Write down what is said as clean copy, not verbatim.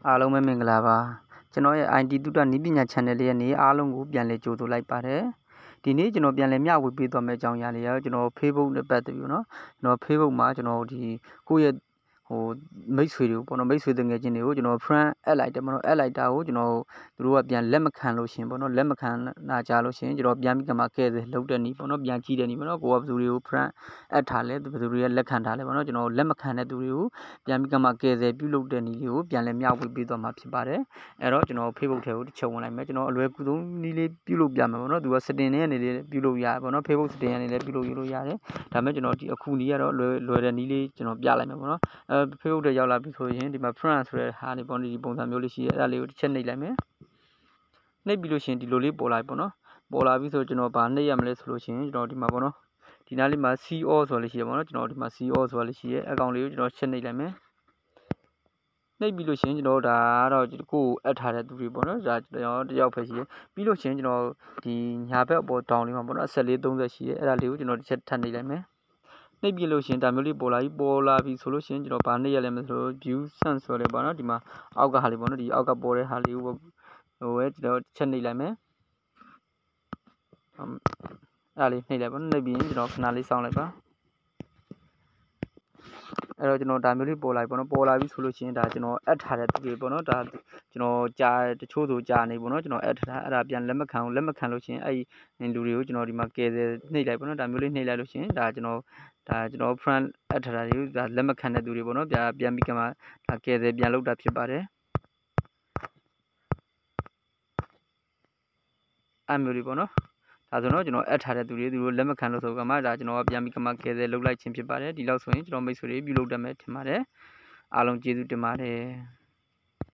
အားလုံးပဲမင်္ဂလာပါကျွန်တော်ရဲ့ IT တုဒ္ဒနည်းပညာ channel လေးရဲ့နေအားလုံးကိုပြန်လည်ကြိုဆိုလိုက်ပါတယ်ဒီနေ့ကျွန်တော်ပြန်လည်မျှဝေပေးသွားမယ့်အကြောင်းအရာလေးရောကျွန်တော် Facebook နဲ့ပတ်သက်ပြီးเนาะကျွန်တော် Facebook မှာကျွန်တော်ဒီကိုယ့်ရဲ့မိတ်ဆွေတွေကိုပေါ့နော်မိတ်ဆွေတငယ်ချင်းတွေကိုကျွန်တော် friend add လိုက်တယ်ပေါ့နော် add လိုက်တာကိုကျွန်တော်တို့ကပြန်လက်မခံလို့ရှင်ပေါ့နော်လက်မခံနာကြလို့ရှင်ကျွန်တော်ပြန်ပြီးကမှကဲတယ်လှုပ်တဲ့နီးပေါ့နော်ပြန်ကြည့်တဲ့နီးပေါ့နော်ကိုကဘယ်သူတွေကို friend add ထားလဲဘယ်သူတွေကလက်ခံထားလဲပေါ့နော်ကျွန်တော်လက်မခံတဲ့သူတွေကိုပြန်ပြီးကမှကဲတယ်ပြုလုပ်တဲ့နီးလေးကိုပြန်လဲမျှဝေပေးသွားမှာဖြစ်ပါတယ်အဲ့တော့ကျွန်တော် Facebook ထဲကိုတစ်ချုပ်ဝင်လိုက်မယ်ကျွန်တော်အလွယ်ကူဆုံးနီးလေးပြုလုပ်ပြမယ်ပေါ့နော်သူက setting နဲ့နေလေးပြုလုပ်ရပေါ့နော် Facebook setting နဲ့လည်းပြုလုပ်ရလို့ရတယ်ဒါပေမဲ့ကျွန်တော်ဒီအခုနီးကတော့လွယ်တဲ့နီးလေးကျွန်တော်ပြလိုက်မယ်ပေါ့နော်Facebook ထဲရောက်လာပြီဆိုရင်ဒီမှာ friend ဆိုတဲ့ဟာနေပေါ့ဒီပုံစံမျိုးလေးရှိရဲအဲ့ဒါလေးကိုတစ်ချက်နှိပ်လိုက်မယ်နှိပ်ပြီးလို့ရှိရင်ဒီလိုလေးပေါ်လာပြီပေါ့နော်ပေါ်လာပြီဆိုကျွန်တော်ဗာနှိပ်ရမလဲဆိုလို့ရှိရင်ကျွန်တော်ဒီမှာပေါ့နော်ဒီနားလေးမှာ CO ဆိုလေးရှိရပေါ့နော်ကျွန်တော်ဒီမှာ CO ဆိုလေးရှိရဲအကောင့်လေးကိုကျွန်တော်ချက်နှိပ်လိုက်မယ်နှိပ်ပြီးလို့ရှိရင်ကျွန်တော်ဒါကတော့ကိုယ်အပ်ထားတဲ့သူတွေပေါ့နော်ဒါကျွန်တော်တယောက်ပဲရှိရဲပြီးလို့ရှိရင်ကျွန်တော်ဒီညာဘက်အပေါ်တောင်လေးမှာပေါ့နော်ဆက်လေး30ရှိရဲအဲ့ဒါလေးကိုကျွန်တော်တစ်ချက်ထပ်နှိပ်လိုက်မယ်နှိပ်ပြလို့ရှင်ဒါမျိုးလေးပေါ်လာပြီဆိုလို့ရှင်ကျွန်တော်ဗာနှိပ်ရလဲမဆို view sense ဆိုလဲပေါ့နော်ဒီမှာအောက်ကဟာလေးပေါ့နော်ဒီအောက်ကပေါ်တဲ့ဟာလေးကိုကျွန်တော်ချက်နှိပ်လိုက်မယ်အဲ့ဒါလေးနှိပ်လိုက်ပါနှိပ်ပြီးရင်ကျွန်တော်ခဏလေးစောင့်လိုက်ပါအဲ့တော့ကျွန်တော်ဒါမျိုးလေးပေါ်လာပြီပေါ့နော်ပေါ်လာပြီဆိုလို့ရှိရင်ဒါကျွန်တော်အပ်ထားတဲ့သူတွေပေါ့နော်ဒါကျွန်တော်ကြာတချို့ဆိုကြာနေပေါ့နော်ကျွန်တော်အပ်ထားအဲ့ဒါပြန်လက်မခံလို့ရှိရင်အဲ့လူတွေကိုကျွန်တော်ဒီမှာကဲတယ်နှိပ်လိုက်ပေါ့နော်ဒါမျိုးလေးနှိပ်လိုက်လို့ရှိရင်ဒါကျွန်တော် friend အပ်ထားတာတွေကိုဒါလက်မခံတဲ့သူတွေပေါ့နော်ပြန်ပြီးကမှဒါကဲတယ်ပြန်လုပ်တာဖြစ်ပါတယ်အဲ့မျိုးလေးပေါ့နော်ဒါဆိုတော့ကျွန်တော်အပ်ထားတဲ့သူတွေသူတို့လက်မခံလို့ဆိုကမှဒါကျွန်တော်ကပြန်ပြီးကမှကဲတယ်လုပ်လိုက်ခြင်းဖြစ်ပါတယ်ဒီလောက်ဆိုရင်ကျွန်တော်မိတ်ဆွေတွေပြုလုပ်တတ်မယ်ထင်ပါတယ်အားလုံးကျေးဇူးတင်ပါတယ်